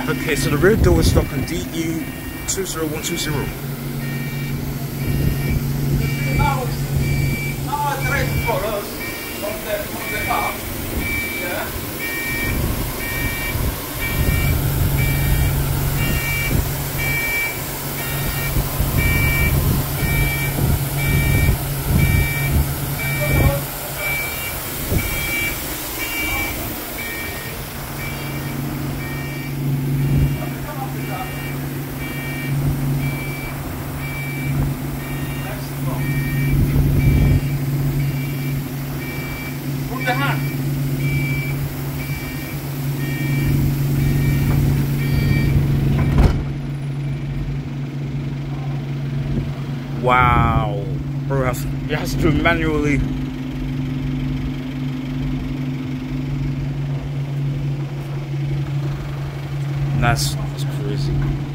Okay, so the rear door is stuck on DU20120. Now I try to follow from the car. Yeah. Put the hand. Wow. Bro, he has to do it manually. That's crazy.